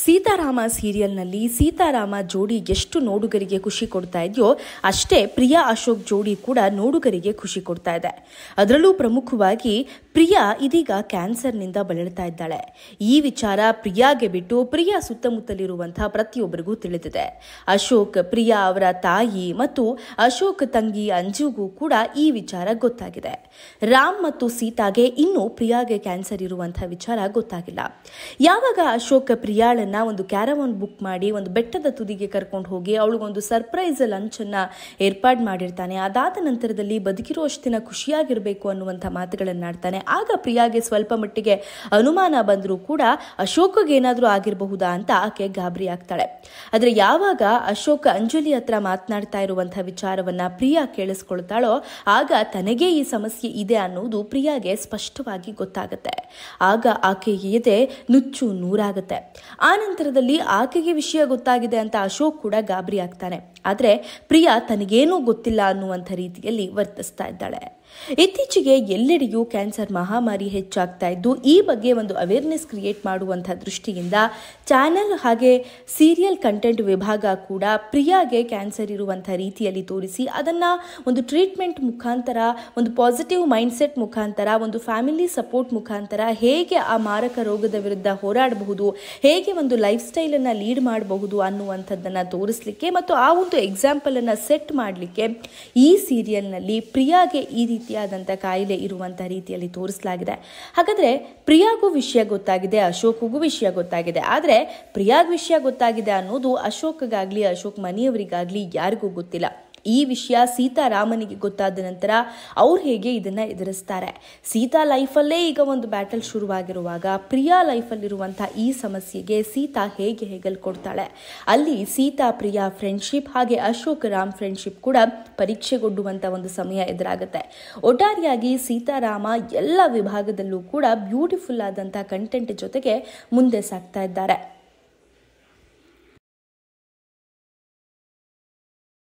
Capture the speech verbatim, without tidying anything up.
ಸೀತಾರಾಮ ಸೀರಿಯಲ್ನಲ್ಲಿ ಸೀತಾರಾಮ ಜೋಡಿ ಎಷ್ಟು ನೋಡುಗರಿಗೆ ಖುಷಿ ಕೊಡ್ತಾ ಇದೆಯೋ ಅಷ್ಟೇ ಪ್ರಿಯಾ ಅಶೋಕ್ ಜೋಡಿ ಕೂಡ ನೋಡುಗರಿಗೆ ಖುಷಿ ಕೊಡ್ತಾ ಇದೆ. ಅದರಲ್ಲೂ ಪ್ರಮುಖವಾಗಿ ಪ್ರಿಯಾ ಇದೀಗ ಕ್ಯಾನ್ಸರ್ನಿಂದ ಬಳಲ್ತಾ ಇದ್ದಾಳೆ. ಈ ವಿಚಾರ ಪ್ರಿಯಾಗೆ ಬಿಟ್ಟು ಪ್ರಿಯಾ ಸುತ್ತಮುತ್ತಲಿರುವಂತಹ ಪ್ರತಿಯೊಬ್ಬರಿಗೂ ತಿಳಿದಿದೆ. ಅಶೋಕ್, ಪ್ರಿಯಾ ಅವರ ತಾಯಿ ಮತ್ತು ಅಶೋಕ್ ತಂಗಿ ಅಂಜುಗೂ ಕೂಡ ಈ ವಿಚಾರ ಗೊತ್ತಾಗಿದೆ. ರಾಮ್ ಮತ್ತು ಸೀತಾಗೆ ಇನ್ನೂ ಪ್ರಿಯಾಗೆ ಕ್ಯಾನ್ಸರ್ ಇರುವಂತಹ ವಿಚಾರ ಗೊತ್ತಾಗಿಲ್ಲ. ಯಾವಾಗ ಅಶೋಕ್ ಪ್ರಿಯಾಳನ್ನ ಒಂದು ಕ್ಯಾರವಾನ್ ಬುಕ್ ಮಾಡಿ ಒಂದು ಬೆಟ್ಟದ ತುದಿಗೆ ಕರ್ಕೊಂಡು ಹೋಗಿ ಅವಳಿಗೊಂದು ಸರ್ಪ್ರೈಸ್ ಲಂಚ್ ಅನ್ನ ಏರ್ಪಾಡು ಮಾಡಿರ್ತಾನೆ. ಅದಾದ ನಂತರದಲ್ಲಿ ಬದುಕಿರುವಷ್ಟು ದಿನ ಖುಷಿಯಾಗಿರ್ಬೇಕು ಅನ್ನುವಂಥ ಮಾತುಗಳನ್ನಾಡ್ತಾನೆ. ಆಗ ಪ್ರಿಯಾಗೆ ಸ್ವಲ್ಪ ಮಟ್ಟಿಗೆ ಅನುಮಾನ ಬಂದರೂ ಕೂಡ ಅಶೋಕ್ಗೆ ಏನಾದರೂ ಆಗಿರಬಹುದಾ ಅಂತ ಆಕೆ ಗಾಬರಿ ಆಗ್ತಾಳೆ. ಆದರೆ ಯಾವಾಗ ಅಶೋಕ್ ಅಂಜಲಿ ಹತ್ರ ಮಾತನಾಡ್ತಾ ಇರುವಂತಹ ವಿಚಾರವನ್ನ ಪ್ರಿಯಾ ಕೇಳಿಸ್ಕೊಳ್ತಾಳೋ ಆಗ ತನಗೇ ಈ ಸಮಸ್ಯೆ ಇದೆ ಅನ್ನೋದು ಪ್ರಿಯಾಗೆ ಸ್ಪಷ್ಟವಾಗಿ ಗೊತ್ತಾಗುತ್ತೆ. ಆಗ ಆಕೆಗೆ ಎದೆ ನುಚ್ಚು ನೂರಾಗುತ್ತೆ. ಆ ನಂತರದಲ್ಲಿ ಆಕೆಗೆ ವಿಷಯ ಗೊತ್ತಾಗಿದೆ ಅಂತ ಅಶೋಕ್ ಕೂಡ ಗಾಬರಿ ಆಗ್ತಾನೆ. ಆದರೆ ಪ್ರಿಯಾ ತನಗೇನೂ ಗೊತ್ತಿಲ್ಲ ಅನ್ನುವಂಥ ರೀತಿಯಲ್ಲಿ ವರ್ತಿಸ್ತಾ ಇದ್ದಾಳೆ. ಇತ್ತೀಚೆಗೆ ಎಲ್ಲೆಡೆಯೂ ಕ್ಯಾನ್ಸರ್ ಮಹಾಮಾರಿ ಹೆಚ್ಚಾಗ್ತಾ ಇದ್ದು ಈ ಬಗ್ಗೆ ಒಂದು ಅವೇರ್ನೆಸ್ ಕ್ರಿಯೇಟ್ ಮಾಡುವಂಥ ದೃಷ್ಟಿಯಿಂದ ಚಾನೆಲ್ ಹಾಗೆ ಸೀರಿಯಲ್ ಕಂಟೆಂಟ್ ವಿಭಾಗ ಕೂಡ ಪ್ರಿಯಾಗೆ ಕ್ಯಾನ್ಸರ್ ಇರುವಂಥ ರೀತಿಯಲ್ಲಿ ತೋರಿಸಿ ಅದನ್ನು ಒಂದು ಟ್ರೀಟ್ಮೆಂಟ್ ಮುಖಾಂತರ, ಒಂದು ಪಾಸಿಟಿವ್ ಮೈಂಡ್ಸೆಟ್ ಮುಖಾಂತರ, ಒಂದು ಫ್ಯಾಮಿಲಿ ಸಪೋರ್ಟ್ ಮುಖಾಂತರ ಹೇಗೆ ಆ ಮಾರಕ ರೋಗದ ವಿರುದ್ಧ ಹೋರಾಡಬಹುದು, ಹೇಗೆ ಒಂದು ಲೈಫ್ ಸ್ಟೈಲನ್ನು ಲೀಡ್ ಮಾಡಬಹುದು ಅನ್ನುವಂಥದ್ದನ್ನು ತೋರಿಸಲಿಕ್ಕೆ ಮತ್ತು ಆ ಒಂದು ಎಕ್ಸಾಂಪಲನ್ನು ಸೆಟ್ ಮಾಡಲಿಕ್ಕೆ ಈ ಸೀರಿಯಲ್ನಲ್ಲಿ ಪ್ರಿಯಾಗೆ ಈ ರೀತಿಯಾದಂಥ ಕಾಯಿಲೆ ಇರುವಂಥ ರೀತಿಯಲ್ಲಿ ತೋರಿಸಲಾಗಿದೆ. ಹಾಗಾದರೆ ಪ್ರಿಯಾಗೂ ವಿಷಯ ಗೊತ್ತಾಗಿದೆ, ಅಶೋಕ್ಗೂ ವಿಷಯ ಗೊತ್ತಾಗಿದೆ. ಆದರೆ ಪ್ರಿಯಾಗ್ ವಿಷಯ ಗೊತ್ತಾಗಿದೆ ಅನ್ನೋದು ಅಶೋಕ್ಗಾಗಲಿ ಅಶೋಕ್ ಮನೆಯವರಿಗಾಗಲಿ ಯಾರಿಗೂ ಗೊತ್ತಿಲ್ಲ. ಈ ವಿಷಯ ಸೀತಾರಾಮನಿಗೆ ಗೊತ್ತಾದ ನಂತರ ಅವ್ರು ಹೇಗೆ ಇದನ್ನು ಎದುರಿಸ್ತಾರೆ. ಸೀತಾ ಲೈಫಲ್ಲೇ ಈಗ ಒಂದು ಬ್ಯಾಟಲ್ ಶುರುವಾಗಿರುವಾಗ ಪ್ರಿಯಾ ಲೈಫಲ್ಲಿರುವಂಥ ಈ ಸಮಸ್ಯೆಗೆ ಸೀತಾ ಹೇಗೆ ಹೆಗಲ್ ಕೊಡ್ತಾಳೆ. ಅಲ್ಲಿ ಸೀತಾ ಪ್ರಿಯಾ ಫ್ರೆಂಡ್ಶಿಪ್ ಹಾಗೆ ಅಶೋಕ್ ರಾಮ್ ಫ್ರೆಂಡ್ಶಿಪ್ ಕೂಡ ಪರೀಕ್ಷೆಗೊಡ್ಡುವಂಥ ಒಂದು ಸಮಯ ಎದುರಾಗುತ್ತೆ. ಒಟ್ಟಾರೆಯಾಗಿ ಸೀತಾರಾಮ ಎಲ್ಲ ವಿಭಾಗದಲ್ಲೂ ಕೂಡ ಬ್ಯೂಟಿಫುಲ್ ಆದಂಥ ಕಂಟೆಂಟ್ ಜೊತೆಗೆ ಮುಂದೆ ಸಾಗ್ತಾ ಇದ್ದಾರೆ.